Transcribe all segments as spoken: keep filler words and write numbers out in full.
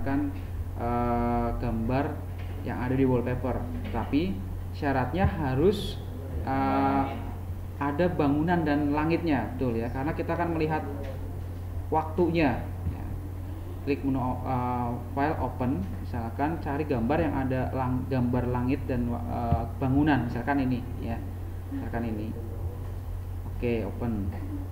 menggunakan uh, gambar yang ada di wallpaper, tapi syaratnya harus uh, ada bangunan dan langitnya, betul ya, karena kita akan melihat waktunya. Ya. Klik menu uh, file open, misalkan cari gambar yang ada lang gambar langit dan uh, bangunan, misalkan ini ya, misalkan ini. Oke, open.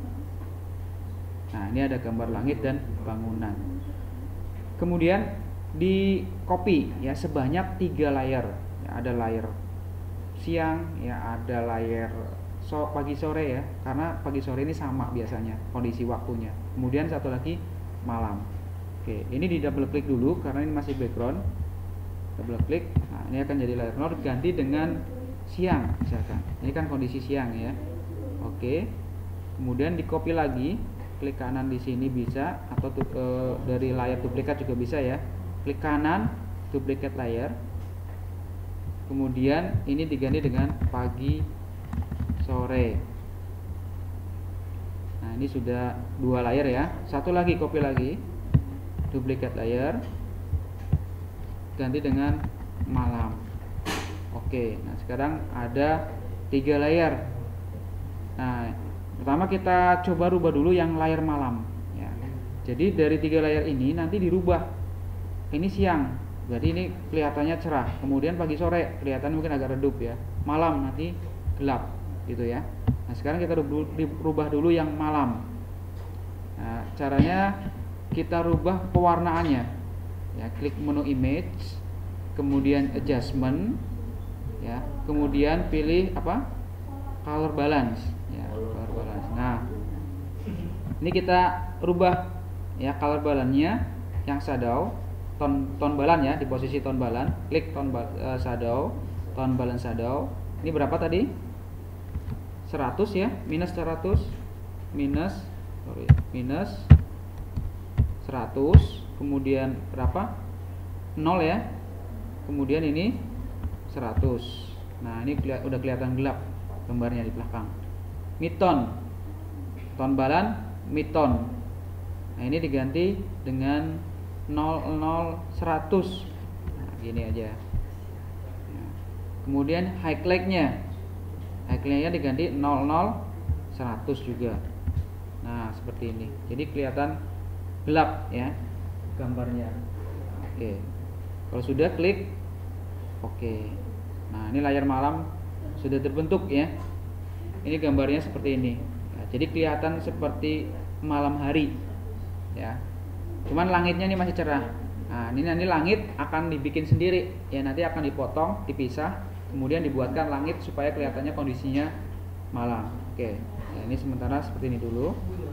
Nah, ini ada gambar langit dan bangunan. Kemudian di copy ya sebanyak tiga layer. Ya, ada layer siang, ya ada layer so, pagi sore ya, karena pagi sore ini sama biasanya kondisi waktunya. Kemudian satu lagi malam. Oke, ini di double klik dulu karena ini masih background. Double klik. Nah, ini akan jadi layer node, ganti dengan siang misalkan. Ini kan kondisi siang ya. Oke. Kemudian di copy lagi, klik kanan di sini bisa, atau tuh, e, dari layar duplikat juga bisa ya. Klik kanan, duplicate layer. Kemudian ini diganti dengan pagi sore. Nah, ini sudah dua layer ya. Satu lagi, copy lagi, duplicate layer, ganti dengan malam. Oke, nah sekarang ada tiga layer. Nah, pertama kita coba rubah dulu yang layer malam ya. Jadi dari tiga layer ini nanti dirubah. Ini siang, berarti ini kelihatannya cerah. Kemudian pagi sore kelihatan mungkin agak redup ya. Malam nanti gelap gitu ya. Nah, sekarang kita rubah dulu yang malam. Nah, caranya kita rubah pewarnaannya. Ya, klik menu image, kemudian adjustment ya. Kemudian pilih apa? Color balance ya, color balance. Nah, ini kita rubah ya color balance-nya yang shadow, tone tone balan ya, di posisi tone balan, klik tone uh, shadow, tone balance shadow. Ini berapa tadi? seratus ya, minus seratus, minus sorry, minus seratus, kemudian berapa? nol ya. Kemudian ini seratus. Nah, ini keli udah kelihatan gelap gambarnya di belakang. Midtone, tone balan, midtone. Nah, ini diganti dengan nol nol seratus. Nah, gini aja. Nah, kemudian highlight-nya, highlight-nya diganti nol nol seratus juga. Nah, seperti ini. Jadi kelihatan gelap ya gambarnya. Oke. Kalau sudah, klik oke. Nah, ini layar malam sudah terbentuk ya. Ini gambarnya seperti ini. Ya, jadi kelihatan seperti malam hari ya. Cuman langitnya ini masih cerah. Nah, ini nanti langit akan dibikin sendiri ya, nanti akan dipotong, dipisah, kemudian dibuatkan langit supaya kelihatannya kondisinya malam. Oke. Ya, ini sementara seperti ini dulu.